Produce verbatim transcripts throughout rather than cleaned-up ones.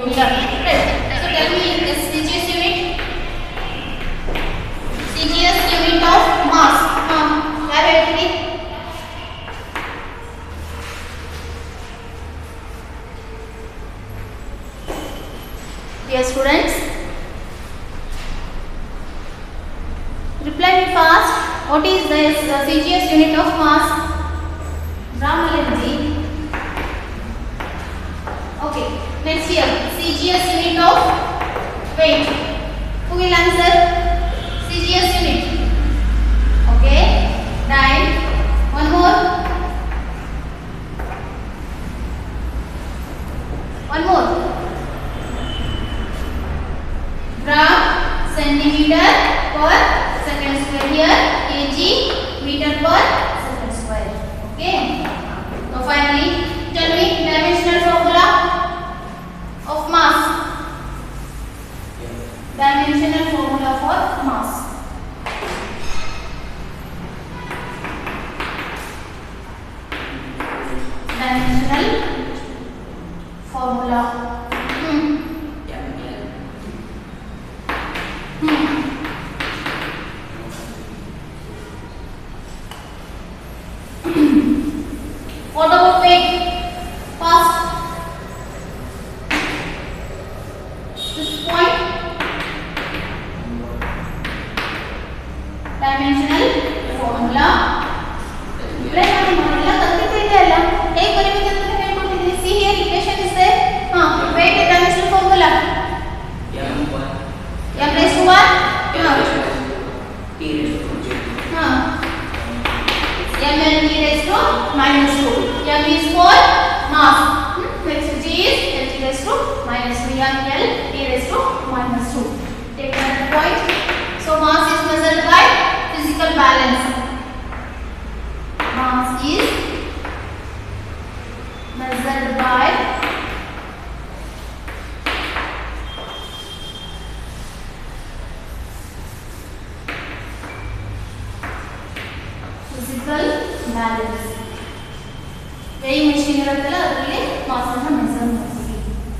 meter. Right. So tell me the C G S unit. C G S unit of mass. Huh. Have it ready? Dear students, reply me fast. What is this uh, C G S unit of mass? Brahmalanji. Okay. Next here, C G S unit of weight. Who will answer? C G S unit. Okay. Right. One more. One more. Gram, centimeter per second square here, kg, meter per second square. Okay. So finally, tell me dimensional formula of mass. Dimensional formula for mass. Dimensional formula. Hmm. Hmm. What about weight? Fast. This point. Dimensional formula. See here, equation is there. Huh. Weight dimensional formula. M raised to what? Huh. M and T raised to minus two. M is for mass. Hmm? Next G is L T raised to minus two. M L T raised to minus two. Take another point. So mass is measured by physical balance. Mass is measured by physical balance. Weighing machine ಇರುತ್ತಲ್ಲ ಅದರಲ್ಲಿ mass ಅನ್ನು measure ಮಾಡ್ತೀವಿ.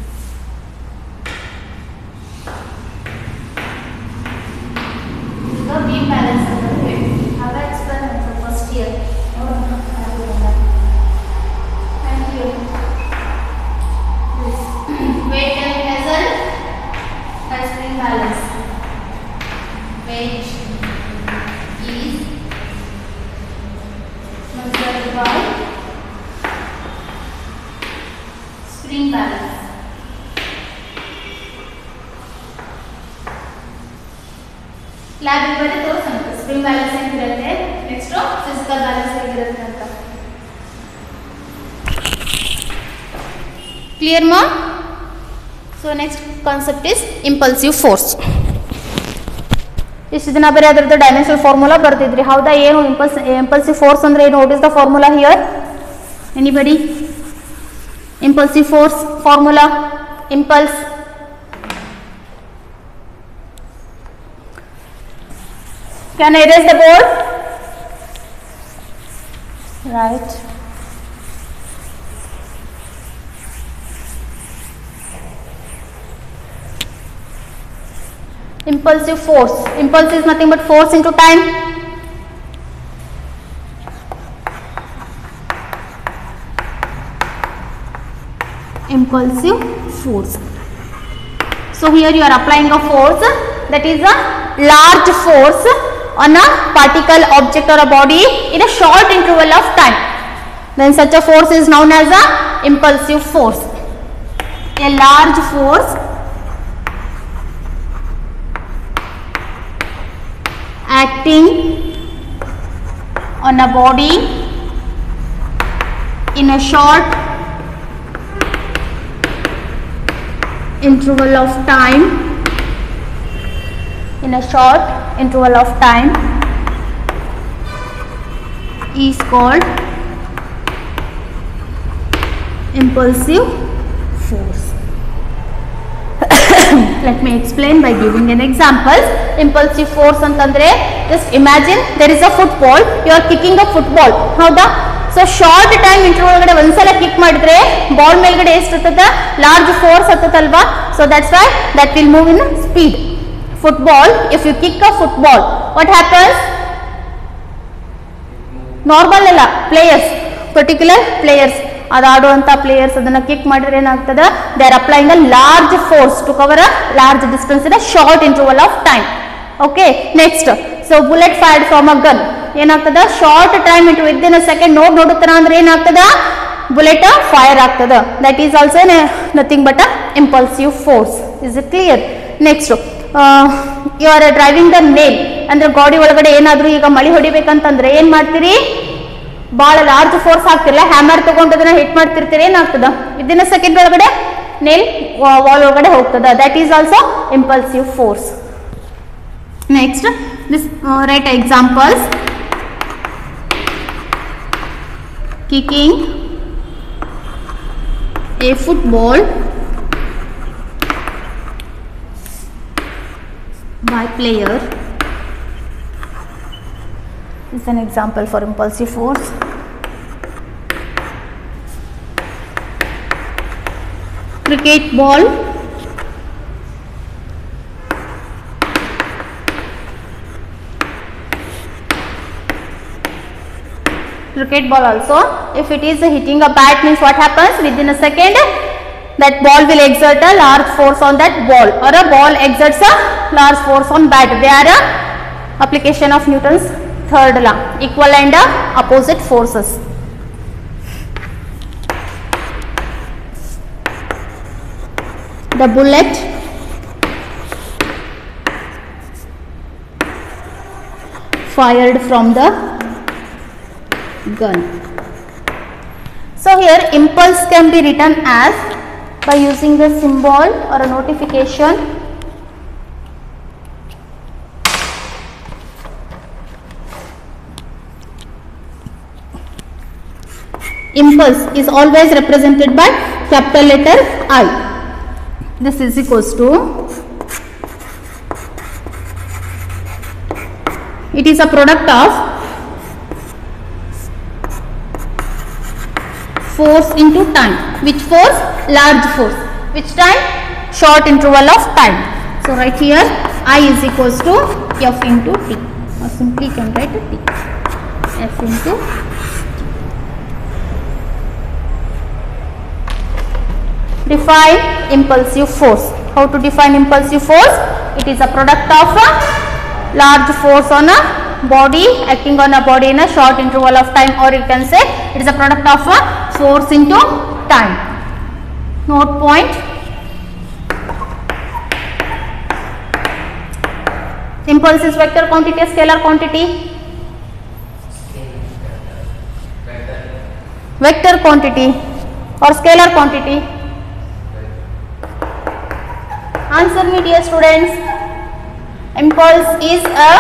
ಈಗ beam balance ಅಂತ ಹೇಳ್ತೀವಿ. ಹಾಗೆ explain ಮಾಡ್ತಾರೆ first year. ನೋಡೋಣ ಆಗೋಲ್ಲ. Thank you. This weight can be measured by spring balance. Weight is measured by spring balance. Lab ಇರುತ್ತದೆ ತೋರಿಸೋಣ ಸ್ಪ್ರಿಂಗ್ ಬ್ಯಾಲೆನ್ಸ್ ಹೇಗಿರುತ್ತೆ ನೆಕ್ಸ್ಟ್ ಫಿಸಿಕಲ್ ಬ್ಯಾಲೆನ್ಸ್ ಹೇಗಿರುತ್ತೆ ಅಂತ. ಕ್ಲಿಯರ್ ಮಾ? So next concept is impulsive force. ಇಷ್ಟು ದಿನ ಬರೀ ಅದರದ್ದು ಡೈಮೆನ್ಷನಲ್ ಫಾರ್ಮುಲಾ ಬರ್ತಿದ್ರಿ. ಹೌದಾ? ಏನು ಇಂಪಲ್ಸ್ ಇಂಪಲ್ಸಿವ್ ಫೋರ್ಸ್ ಅಂದ್ರೆ ಏನು? What is the formula here? Anybody? Impulsive force formula, impulse. Can I erase the board? Right. Impulsive force. Impulse is nothing but force into time. Impulsive force. So here you are applying a force, that is a large force on a particle, object or a body in a short interval of time. Then such a force is known as a impulsive force. A large force acting on a body in a short interval of time in a short interval of time is called impulsive force. Let me explain by giving an example. Impulsive force antandre, just imagine there is a football, you are kicking a football. Howda? So short time interval ಒಳಗಡೆ ಒಂದ್ಸಲ kick ಮಾಡಿದ್ರೆ ball ಮೇಲ್ಗಡೆ ಎಷ್ಟು ಹತ್ತದ large force ಹತ್ತಲ್ವಾ. So that's why that will move in speed. Football, if you kick a football what happens? Normal ಅಲ್ಲ, players, particular players, ಅದು ಆಡುವಂತ ಪ್ಲೇಯರ್ಸ್ ಅದನ್ನ ಕಿಕ್ ಮಾಡಿದ್ರೆ ಏನಾಗ್ತದೆ? They are applying a large force to cover a large distance in a short interval of time. Okay, next, so bullet fired from a gun ಏನಾಗ್ತದ? Short time into within a second ನೋಡ್ ನೋಡುತ್ತಾರ ಅಂದ್ರೆ ಏನಾಗ್ತದ? Bullet fire ಆಗ್ತದ. That is also nothing but a impulsive force. Is it clear? Next, you are driving the nail ಅಂದ್ರೆ ಗಾಡಿ ಒಳಗಡೆ ಏನಾದ್ರು ಈಗ ಮಳಿ ಹೊಡಿಬೇಕಂತಂದ್ರೆ ಏನ್ ಮಾಡ್ತೀರಿ? ಬಹಳ ಲಾರ್ಜ್ ಫೋರ್ಸ್ ಆಗ್ತಿಲ್ಲ, ಹ್ಯಾಮರ್ ತಗೊಂಡು ಅದನ್ನ ಹಿಟ್ ಮಾಡ್ತಿರ್ತೀರಿ, ಏನಾಗ್ತದ? ವಿದಿನ್ ಅ ಸೆಕೆಂಡ್ ಒಳಗಡೆ ನೇಲ್ ವಾಲ್ ಒಳಗಡೆ ಹೋಗ್ತದ. That is also impulsive force. Next, this right examples. Kicking a football by player is an example for impulsive force. Cricket ball cricket ball also, if it is hitting a bat means what happens? Within a second that ball will exert a large force on that ball, or a ball exerts a large force on bat. They are a application of Newton's third law, equal and uh, opposite forces. The bullet fired from the gun. So here impulse can be written as by using a symbol or a notification. Impulse is always represented by capital letter I. This is equals to, it is a product of force into time. Which force? Large force. Which time? Short interval of time. So right here I is equals to F into T, or simply you can write T. F into T. Define impulsive force. How to define impulsive force? It is a product of a large force on a body, acting on a body in a short interval of time, or you can say it is a product of a force into time. Note point. Impulse is vector quantity, scalar quantity? Vector quantity or scalar quantity? Answer me, dear students. Impulse is a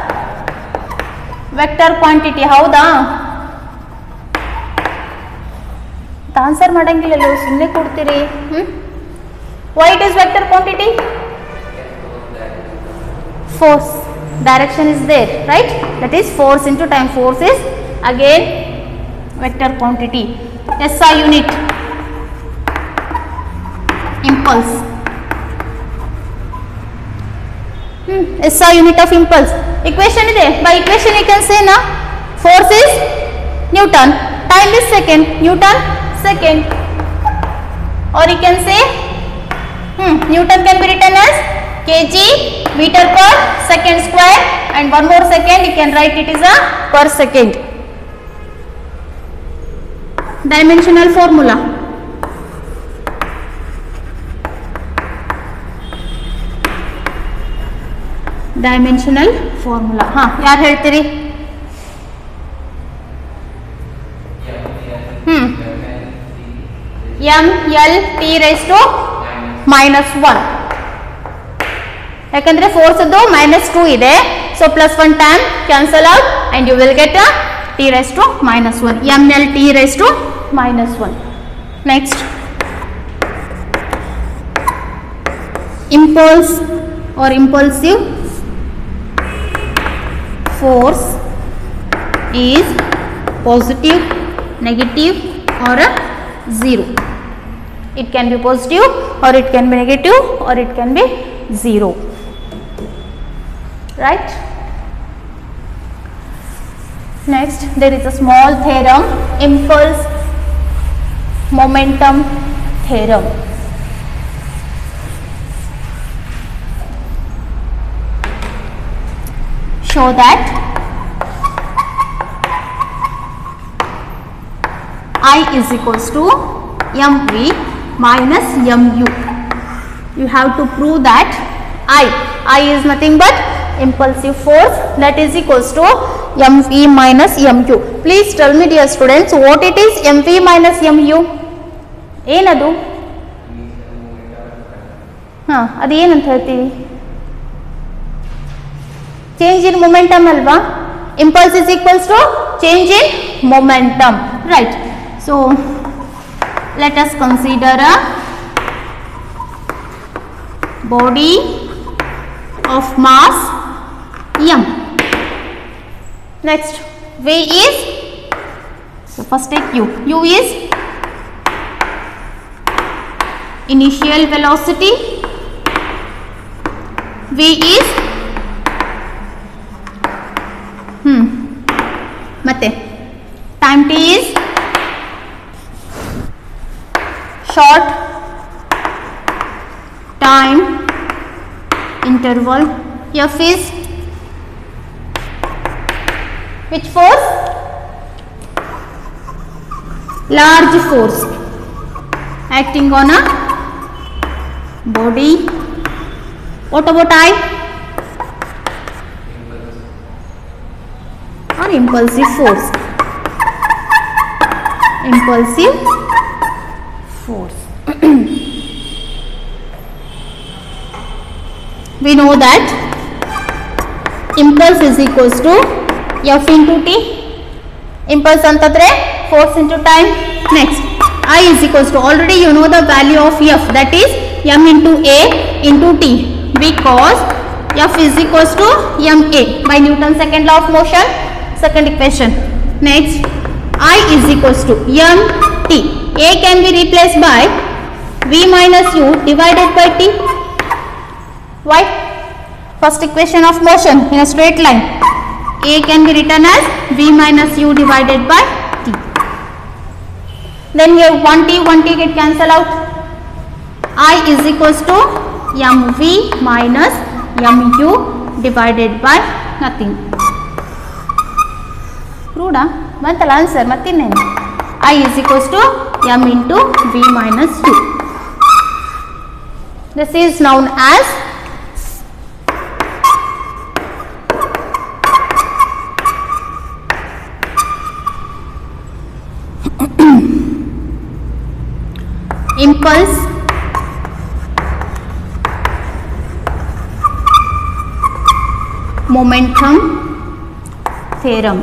vector quantity. ಹೌದಾ? Answer ಮಾಡಂಗಿಲ್ಲ, ಸುಮ್ಮನೆ ಕೊಡ್ತೀರಿ. ಹ್ಮ್ why it is vector quantity? Force, direction is there, right? That is force into time. Force is again vector quantity. S I unit impulse. hmm. S I unit of impulse. Equation ಇದೆ. By equation you can say na force is Newton, time is second, Newton second, or you can say hmm, Newton can be written as kg meter per second square, and one more second you can write it is a per second. Dimensional formula. Dimensional formula. हाँ यार ಹೇಳ್ತೀರಿ? Hmm m l t raised to minus one. ಯಾಕಂದ್ರೆ force ಅದು minus two ಇದೆ, so plus one time cancel out and you will get a t raised to minus one. m l t raised to minus one. Next, impulse or impulsive force is positive negative or a zero. It can be positive or it can be negative or it can be zero, right? Next, there is a small theorem, impulse momentum theorem. Show that I is equals to mv minus mu. You have to prove that I, I is nothing but impulsive force, that is equals to mv minus mu. Please tell me dear students, what it is mv minus mu? ಏನದು? ಹಾ, ಅದು ಏನಂತ ಹೇಳ್ತೀವಿ? Change in momentum alva. Impulse is equals to change in momentum, right? So let us consider a body of mass m. Next, v is, so first take u. U is initial velocity, v is hmm ಮತ್ತೆ time t is short time interval, f is which force? Large force acting on a body. What about I? Or impulsive force. Impulsive force. We know that impulse is equals to f into t. Impulse antadre force into time. Next, I is equals to, already you know the value of f, that is m into a into t, because f is equals to ma by Newton's second law of motion, second equation. Next, I is equals to mt. A can be replaced by v minus u divided by t. Why? First equation of motion in a straight line, a can be written as v minus u divided by t. Then here one t, one t get cancel out. I is equals to mv minus mu divided by nothing. Proved? Mantala answer mattinene. I is equals to m into v minus u. This is known as impulse momentum theorem.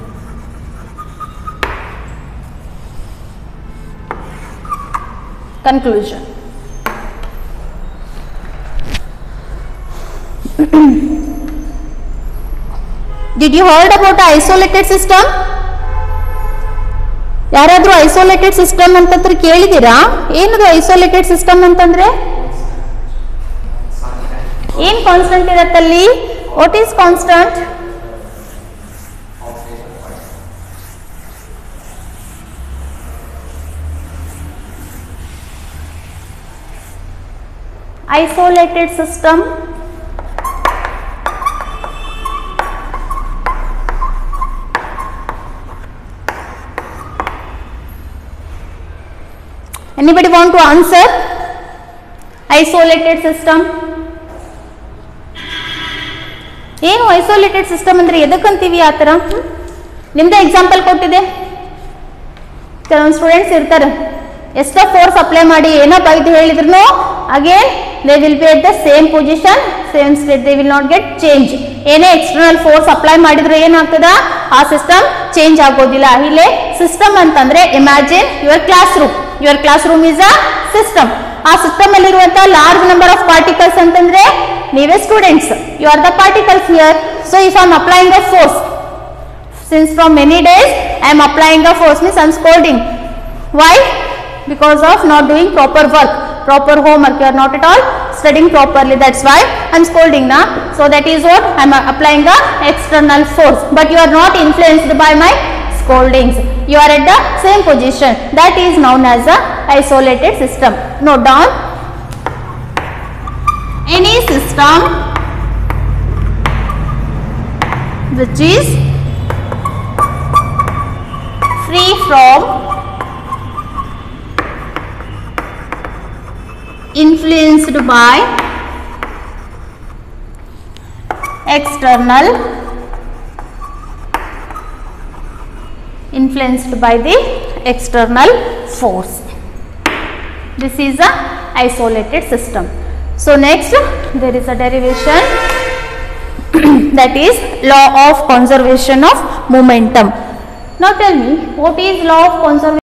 Conclusion. Did you heard about the isolated system? ಯಾರಾದರೂ isolated system ಅಂತಂದ್ರೆ ಕೇಳಿದ್ದೀರಾ? ಏನದು isolated system ಅಂತಂದ್ರೆ? ಏನ್ constant ಇರತ್ತಲ್ಲಿ? What is constant? Isolated system anybody want to answer? Isolated system ಏನು isolated system ಅಂದ್ರೆ ಎದಕ್ಕಂತೀವಿ ಆ ಥರ? ನಿಮ್ದೇ ಎಕ್ಸಾಂಪಲ್ ಕೊಟ್ಟಿದೆ. ಕೆಲವೊಂದು ಸ್ಟೂಡೆಂಟ್ಸ್ ಇರ್ತಾರೆ, ಎಷ್ಟೋ ಫೋರ್ಸ್ ಅಪ್ಲೈ ಮಾಡಿ ಏನೋ ಬೈದು ಹೇಳಿದ್ರು again they will be at the same position, same state, they will not get change. ಏನೇ ಎಕ್ಸ್ಟರ್ನಲ್ ಫೋರ್ಸ್ ಅಪ್ಲೈ ಮಾಡಿದ್ರೆ ಏನಾಗ್ತದ? ಆ ಸಿಸ್ಟಮ್ ಚೇಂಜ್ ಆಗೋದಿಲ್ಲ. ಇಲ್ಲಿ ಸಿಸ್ಟಮ್ ಅಂತಂದ್ರೆ imagine your classroom. Your classroom is a system. ಆ system ಅಲ್ಲಿರುವಂತಹ large number of particles ಅಂತಂದ್ರೆ ನೀವೇ students, you are the particles here. So if I am applying a force, Since from many days I am applying a force, means I am scolding. Why? Because of not doing proper work, proper homework. You are not at all studying properly. That's why I am scolding now. So that is what I am applying the external force. But you are not influenced by my scoldings. You are at the same position. That is known as a isolated system. Note down. Any system which is free from influenced by external, influenced by the external force. This is a isolated system. So next there is a derivation that is law of conservation of momentum. Now tell me, what is law of conservation?